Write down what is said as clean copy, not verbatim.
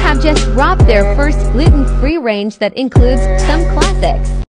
have just dropped their first gluten-free range that includes some classics.